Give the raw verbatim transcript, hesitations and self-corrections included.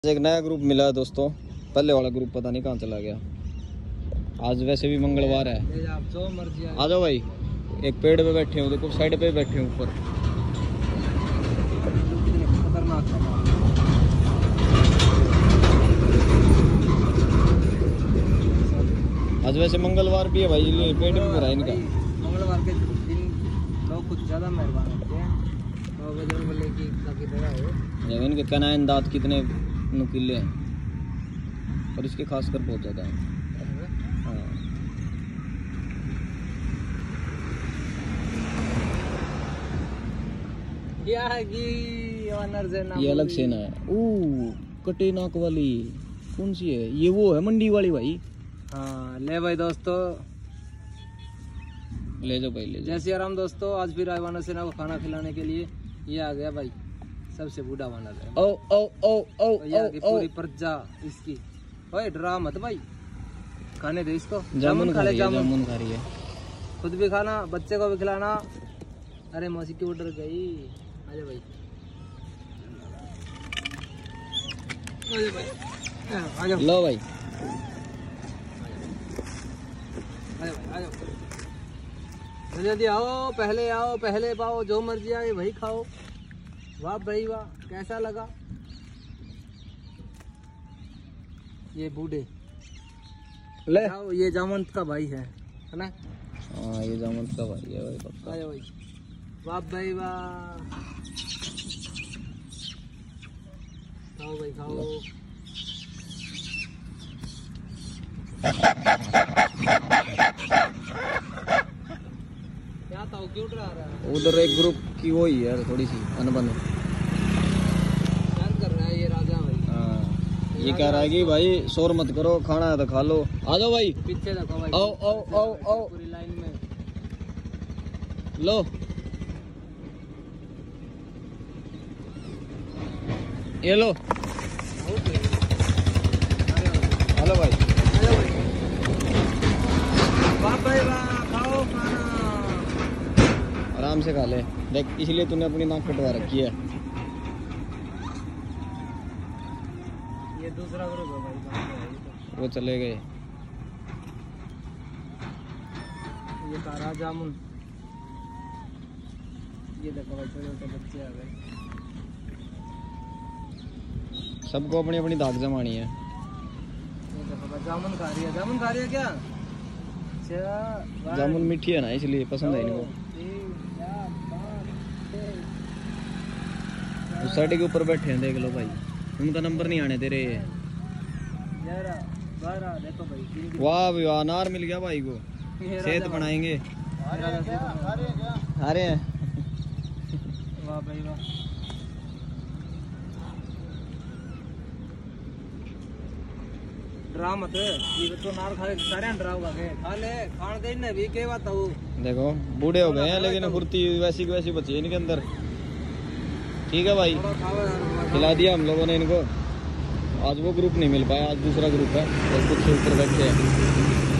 एक नया ग्रुप मिला है दोस्तों। पहले वाला ग्रुप पता नहीं कहाँ चला गया। आज वैसे भी मंगलवार है। आ जाओ भाई, एक पेड़ पे बैठे हो, देखो साइड पे बैठे हो ऊपर। आज वैसे मंगलवार भी है भाई, ये पेड़ भी भरा है इनका। मंगलवार के दिन लोग कुछ ज्यादा मेहरबान होते हैं। तो बजरंग बली की काफी दया हो। इनके कनाइन दांत कितने नुकीले हैं, और इसके खासकर बहुत ज्यादा है। हाँ। ये अलग सेना है। ओ कटे नाक वाली कौन सी है? ये वो है मंडी वाली भाई। हाँ ले भाई दोस्तों, ले जाओ भाई, ले जाओ। जय श्री राम दोस्तों। आज फिर आए वानर सेना को खाना खिलाने के लिए। ये आ गया भाई सबसे बूढ़ा वानर है। ओ ओ ओ ओ ये आ गई पूरी प्रजा इसकी। ओए डरा मत भाई, खाने दे इसको। जामुन खा ले, जामुन खा रही है। खुद भी खाना, बच्चे को भी खिलाना। अरे मौसी क्यों डर गई? आजा भाई, आजा भाई, आजा लो भाई, आजा भाई, आजा जल्दी आओ, पहले आओ, पहले पाओ, जो मर्जी आए वही खाओ। वाह भाई वाह, कैसा लगा? ये बूढ़े ले जाओ, ये जामवंत का भाई है, है ना? हाँ ये जामवंत का भाई है भाई, पक्का। आया भाई, वाह भाई वाह, खाओ भाई खाओ। क्या था, क्यों डरा रहा है? उधर एक ग्रुप की वो ही है थोड़ी सी अनबन कर रहा है ये राजा भाई। हाँ, ये कह रहा है कि भाई शोर मत करो, खाना है तो खा लो। आ जाओ भाई, पीछे देखो भाई, आओ आओ आओ आओ, पूरी लाइन में लो। ये लो, हेलो भाई, वाह भाई वाह, खाओ खाना। आराम से खा ले। देख इसलिए तूने अपनी नाक कटवा रखी है। ये दूसरा ग्रुप है भाई, वो चले गए। ये कारा जामुन, ये देखो भाई छोटे छोटे बच्चे आ गए। सबको अपनी अपनी दाग जमानी है। ये देखो भाई जामुन खा रही है। जामुन खा रही है क्या? अच्छा, जामुन मीठी है ना, इसलिए पसंद है इनको। उस साइड के ऊपर बैठे हैं, देख लो भाई, उनका नंबर नहीं आने दे रहे हैं। देखो भाई, वाह भाई वाह, अनार मिल गया भाई को, सेहत बनाएंगे। आ रहे हैं। वाह भाई वाह, डरा मत, ये तो नार खा ले, सारे डरा हुआ के खा ले, खान दे ने भी के बात हो। देखो बूढ़े हो गए हैं लेकिन फुर्ती वैसी की वैसी बची है इनके अंदर। ठीक है भाई, खिला दिया हम लोगों ने इनको। आज वो ग्रुप नहीं मिल पाया, आज दूसरा ग्रुप है, कुछ ऊपर बैठे हैं।